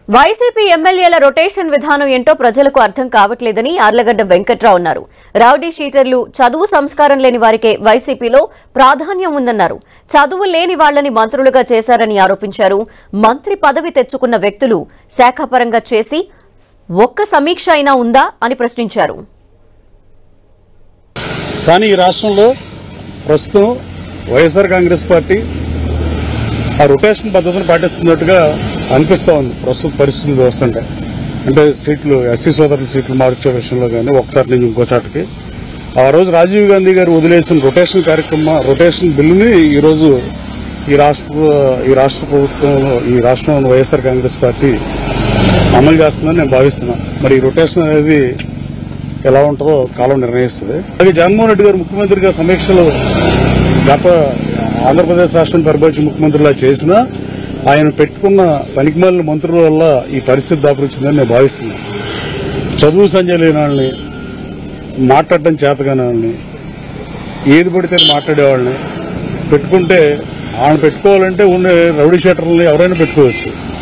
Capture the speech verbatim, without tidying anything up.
YCP ఎమ్మెల్యేల rotation విధానం ఏంటో ప్రజలకు అర్థం కావట్లేదని యార్లగడ్డ వెంకట్రావు అన్నారు. రౌడీ షీటర్లు, చదువు సంస్కారం లేని వారికే వైసీపీలో ప్రాధాన్యం ఉందన్నారు. చదువు లేని వాళ్లని మంత్రులుగా చేశారని ఆరోపించారు. మంత్రి పదవి తెచ్చుకున్న వ్యక్తులు శాఖాపరంగా చేసి ఒక్క సమీక్ష అయినా ఉందా అని ప్రశ్నించారు. కానీ ఈ రాష్ట్రంలో ప్రస్తుతం వైఎస్ఆర్ కాంగ్రెస్ పార్టీ ఆ రొటేషన్ పద్ధతిని పాటిస్తున్నట్టుగా అనిపిస్తూ ఉంది. ప్రస్తుత పరిస్థితులు చూస్తుంటే అంటే సీట్లు ఎస్సీ సోదరుల సీట్లు మార్చే విషయంలో కానీ ఒకసారి నుంచి ఇంకోసారికి ఆ రోజు రాజీవ్ గాంధీ గారు వదిలేసిన రొటేషన్ కార్యక్రమం రొటేషన్ బిల్లుని ఈ రోజు ఈ రాష్ట్ర ఈ రాష్ట్ర ప్రభుత్వంలో ఈ రాష్ట్రంలో వైఎస్ఆర్ కాంగ్రెస్ పార్టీ అమలు చేస్తుందని నేను భావిస్తున్నాను. మరి ఈ రొటేషన్ అనేది ఎలా ఉంటుందో కాలం నిర్ణయిస్తుంది. అలాగే జగన్మోహన్ రెడ్డి గారు ముఖ్యమంత్రిగా సమీక్షలు గత ఆంధ్రప్రదేశ్ రాష్ట్రం పరిపాలించిన ముఖ్యమంత్రిలా చేసినా ఆయన పెట్టుకున్న పనికిమాలిన మంత్రుల వల్ల ఈ పరిస్థితి దాపురించిందని నేను భావిస్తున్నాను. చదువు సంజయ్ లేని వాళ్ళని, మాట్లాడటం చేతగాని వాళ్ళని, ఏది పడితే మాట్లాడేవాళ్ళని పెట్టుకుంటే వాళ్ళని పెట్టుకోవాలంటే ఉండే రౌడీ షీటర్లని ఎవరైనా పెట్టుకోవచ్చు.